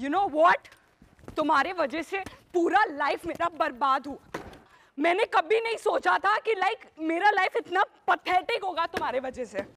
You know what, तुम्हारे वजह से पूरा लाइफ मेरा बर्बाद हुआ। मैंने कभी नहीं सोचा था कि लाइक मेरा लाइफ इतना पथेटिक होगा तुम्हारे वजह से।